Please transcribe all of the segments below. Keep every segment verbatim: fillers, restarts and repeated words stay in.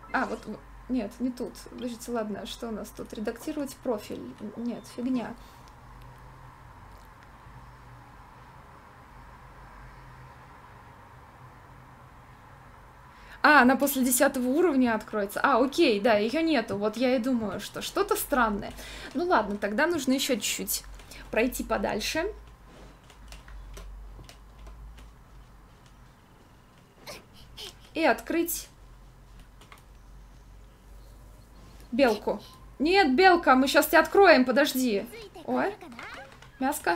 А, вот, нет, не тут. Подождите, ладно, что у нас тут? Редактировать профиль. Нет, фигня. А, она после десятого уровня откроется. А, окей, да, ее нету. Вот я и думаю, что что-то странное. Ну ладно, тогда нужно еще чуть-чуть пройти подальше. И открыть белку. Нет, белка, мы сейчас тебя откроем, подожди. Ой, мяско.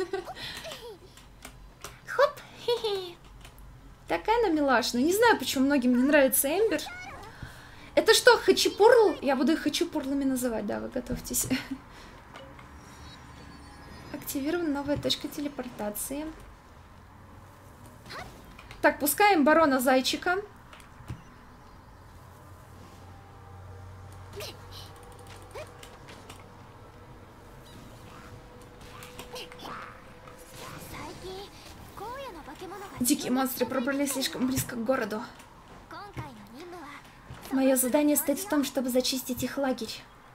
Хоп, хе-хе. Такая она милашная. Не знаю, почему многим не нравится Эмбер. Это что, хачапурл? Я буду их хачапурлами называть, да, вы готовьтесь. Активирована новая точка телепортации. Так, пускаем барона Зайчика. Дикие монстры пробрались слишком близко к городу. Мое задание стоит в том, чтобы зачистить их лагерь.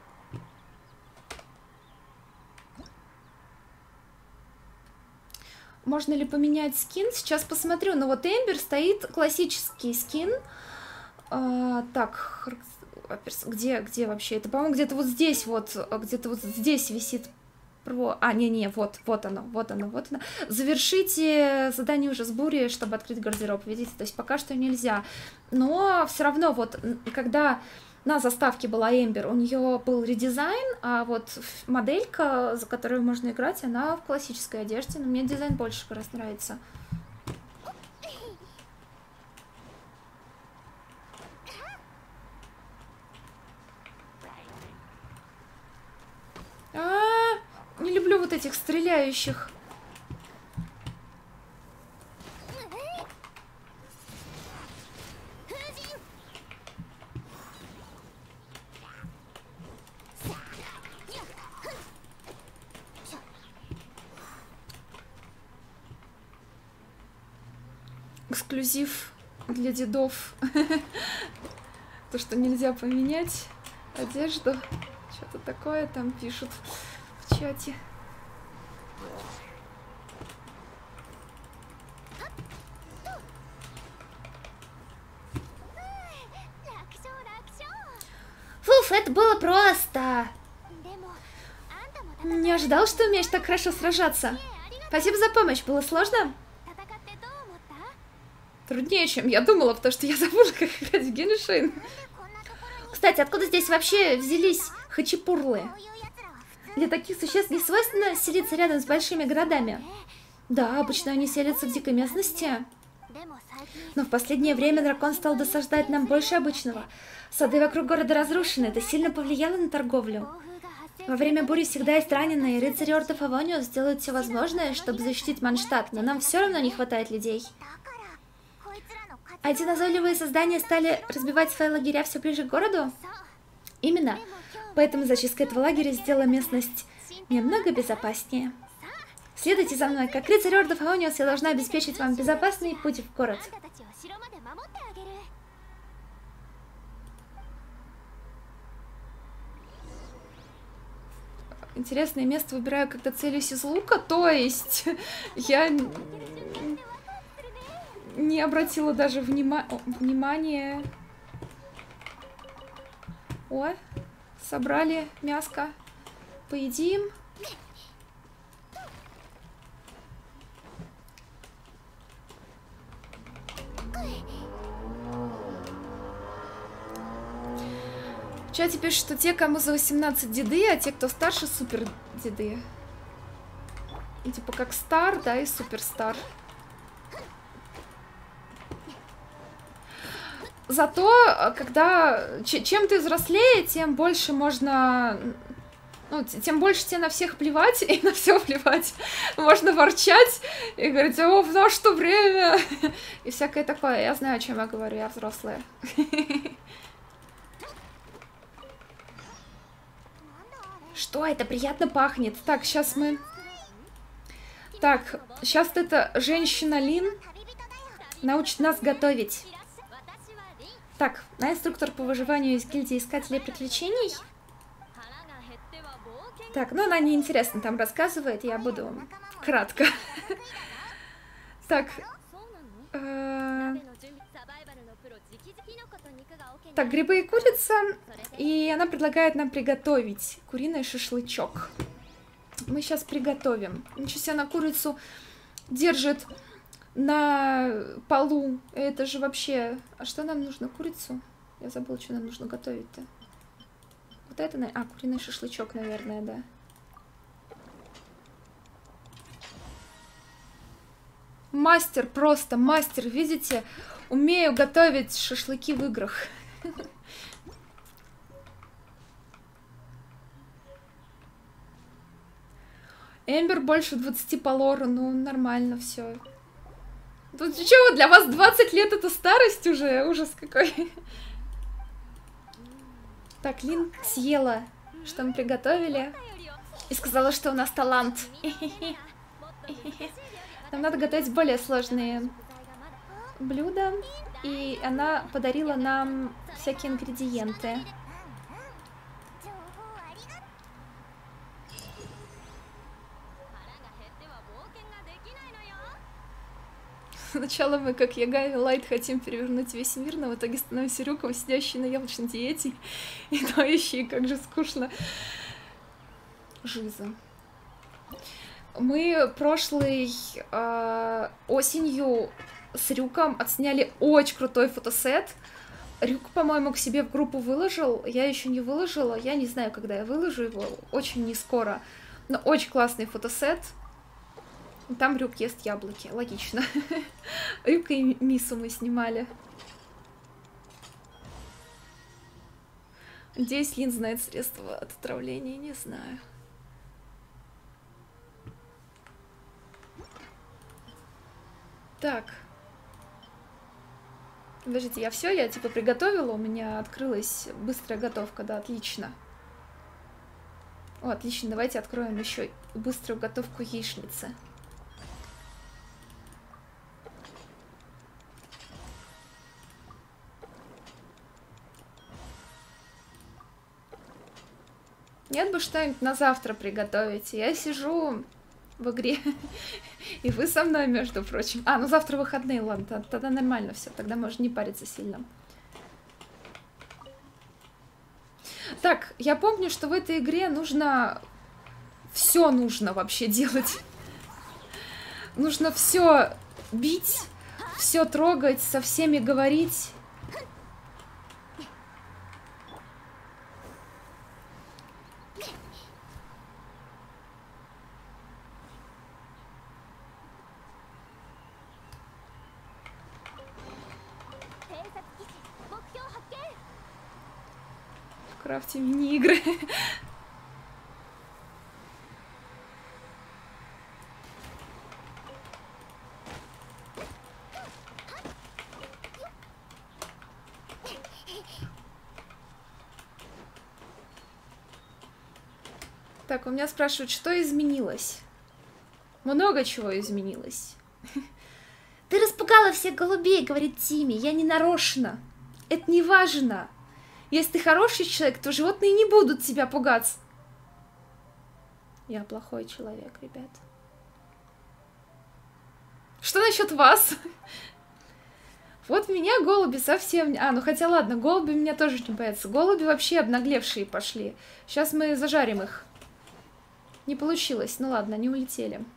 Можно ли поменять скин? Сейчас посмотрю. Но вот Эмбер стоит классический скин. А, так, где, где вообще? Это, по-моему, где-то вот здесь вот, где-то вот здесь висит. Про... А, не-не, вот, вот оно, вот оно, вот оно. Завершите задание уже с бурей, чтобы открыть гардероб, видите? То есть пока что нельзя. Но все равно вот, когда на заставке была Эмбер, у нее был редизайн, а вот моделька, за которую можно играть, она в классической одежде. Но мне дизайн больше как раз нравится. А-а-а! Не люблю вот этих стреляющих. Эксклюзив для дедов. То, что нельзя поменять одежду. Что-то такое там пишут в чате. Фуф, это было просто. Не ожидал, что умеешь так хорошо сражаться. Спасибо за помощь. Было сложно? Труднее, чем я думала, потому что я забыла, как играть в Геншин. Кстати, откуда здесь вообще взялись хачапурлы? Для таких существ не свойственно селиться рядом с большими городами. Да, обычно они селятся в дикой местности. Но в последнее время дракон стал досаждать нам больше обычного. Сады вокруг города разрушены, это сильно повлияло на торговлю. Во время бури всегда есть раненые, и рыцари Орда Фавониус сделают все возможное, чтобы защитить Манштадт, но нам все равно не хватает людей. А эти назойливые создания стали разбивать свои лагеря все ближе к городу? Именно. Поэтому зачистка этого лагеря сделала местность немного безопаснее. Следуйте за мной. Как рыцарь Орда Фавониус, я должна обеспечить вам безопасный путь в город. Интересное место выбираю, когда целюсь из лука, то есть я не обратила даже внима... внимания. О, собрали мяско. Поедим. В чате пишут, что те, кому за восемнадцать деды, а те, кто старше, супер деды. И типа как стар, да, и суперстар. Зато, когда чем ты взрослее, тем больше можно... Ну, тем больше тебе на всех плевать, и на все плевать. Можно ворчать и говорить: о, в наше время. И всякое такое. Я знаю, о чем я говорю, я взрослая. Что это? Приятно пахнет. Так, сейчас мы... Так, сейчас эта женщина Лин научит нас готовить. Так, на инструктор по выживанию из гильдии искателей приключений. Так, ну она неинтересно там рассказывает, я буду кратко. Так. Так, грибы и курица. И она предлагает нам приготовить куриный шашлычок. Мы сейчас приготовим. Ничего себе, она курицу держит на полу. Это же вообще... А что нам нужно? Курицу? Я забыла, что нам нужно готовить-то. Вот это... А, куриный шашлычок, наверное, да. Мастер, просто мастер, видите? Умею готовить шашлыки в играх. Эмбер больше двадцати по лору, ну нормально все. Тут что, для вас двадцать лет это старость уже? Ужас какой. Так, Лин съела, что мы приготовили. И сказала, что у нас талант. Нам надо готовить более сложные блюда. И она подарила нам всякие ингредиенты. Сначала мы, как Ягами Лайт, хотим перевернуть весь мир, но в итоге становимся Рюком, сидящий на яблочной диете и ноющий, как же скучно. Жиза. Мы прошлой э, осенью с Рюком отсняли очень крутой фотосет. Рюк, по-моему, к себе в группу выложил. Я еще не выложила. Я не знаю, когда я выложу его. Очень не скоро. Но очень классный фотосет. Там Рюк ест яблоки. Логично. Рюка и Мису мы снимали. Надеюсь, Лин знает средства от отравления. Не знаю. Так. Подождите, я все, я типа приготовила, у меня открылась быстрая готовка, да, отлично. О, отлично, давайте откроем еще быструю готовку яичницы. Нет бы что-нибудь на завтра приготовить. Я сижу в игре. И вы со мной, между прочим. А, ну завтра выходные, ладно, тогда нормально все. Тогда можно не париться сильно. Так, я помню, что в этой игре нужно... Все нужно вообще делать. Нужно все бить, все трогать, со всеми говорить. В крафте мини-игры. Так, у меня спрашивают, что изменилось? Много чего изменилось. Ты распугала всех голубей, говорит Тимми. Я не нарочно. Это не важно. Если ты хороший человек, то животные не будут тебя пугаться. Я плохой человек, ребят. Что насчет вас? Вот меня голуби совсем... А, ну хотя ладно, голуби меня тоже не боятся. Голуби вообще обнаглевшие пошли. Сейчас мы зажарим их. Не получилось. Ну ладно, они улетели.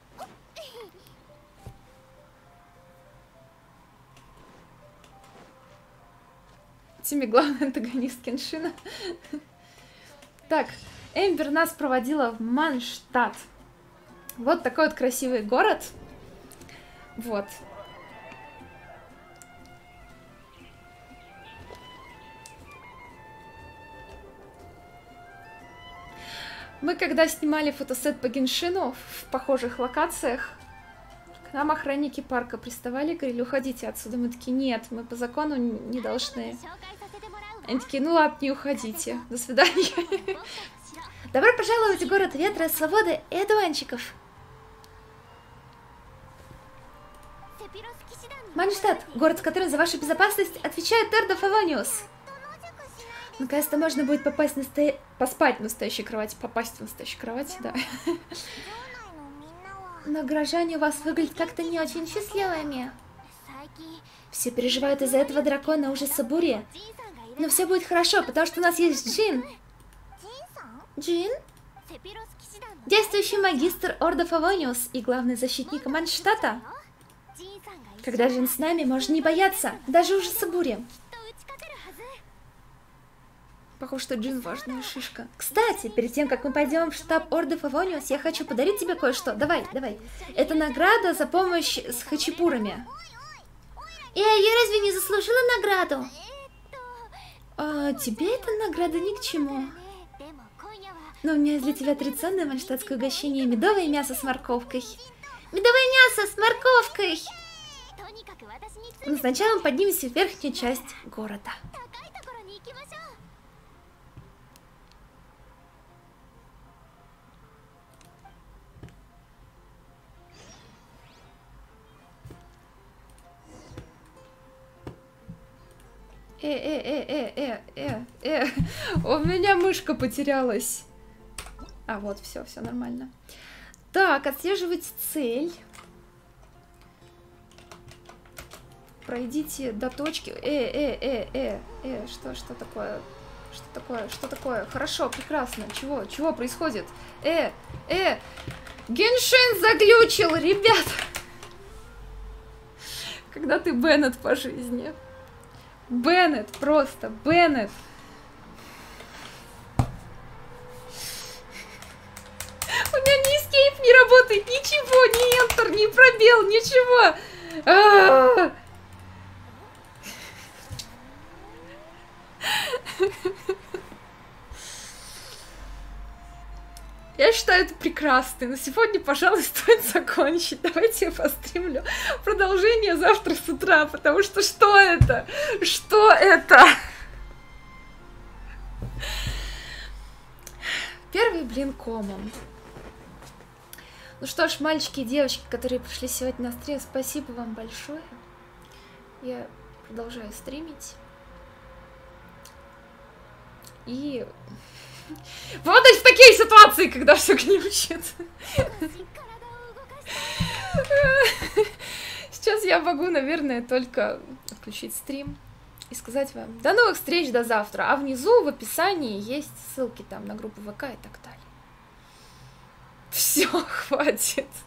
Тимми главный антагонист Кеншина. Так, Эмбер нас проводила в Манштадт. Вот такой вот красивый город. Вот. Мы когда снимали фотосет по Геншину в похожих локациях, к нам охранники парка приставали и говорили: уходите отсюда. Мы такие: нет, мы по закону не должны. Они такие: ну ладно, не уходите. До свидания. Добро пожаловать в город ветра, свободы и одуванчиков. Манштадт, город, в котором за вашу безопасность отвечает Ордо Фавониус. Наконец-то можно будет попасть на сто... поспать в настоящей кровати. Попасть в настоящую кровать, да. Но горожане у вас выглядят как-то не очень счастливыми. Все переживают из-за этого дракона ужаса бури. Но все будет хорошо, потому что у нас есть Джин. Джин? Действующий магистр Ордо Фавониус и главный защитник Манштадта. Когда Джин с нами, можно не бояться, даже ужаса бури. Похоже, что Джин важная шишка. Кстати, перед тем, как мы пойдем в штаб Ордо Фавониус, я хочу подарить тебе кое-что. Давай, давай. Это награда за помощь с хачапурами. Эй, я разве не заслужила награду? А, тебе эта награда ни к чему. Но у меня есть для тебя традиционное манштадтское угощение — медовое мясо с морковкой. Медовое мясо с морковкой! Но сначала мы поднимемся в верхнюю часть города. Э, э, э, э, э, э, э, у меня мышка потерялась. А, вот, все, все нормально. Так, отслеживать цель. Пройдите до точки. Э, э, э, э, э, что, что такое? Что такое? Что такое? Хорошо, прекрасно. Чего? Чего происходит? Э, э, Геншин заглючил, ребят. Когда ты Беннет по жизни. Беннет, просто Беннет. У меня ни эскейп не работает, ничего, ни Enter, ни пробел, ничего. А-а-а! Я считаю это прекрасно. На сегодня, пожалуй, стоит закончить. Давайте я постримлю продолжение завтра с утра, потому что что это? Что это? Первый блин комом. Ну что ж, мальчики и девочки, которые пришли сегодня на стрим, спасибо вам большое. Я продолжаю стримить. И... попадать в такие ситуации, когда все глючит. Сейчас я могу, наверное, только включить стрим и сказать вам до новых встреч, до завтра. А внизу в описании есть ссылки там на группу ВК и так далее. Все, хватит.